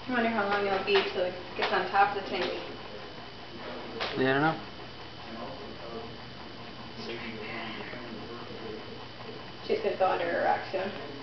I wonder how long it'll be till it gets on top of the tank. Yeah, I don't know. She's gonna go under her rock soon.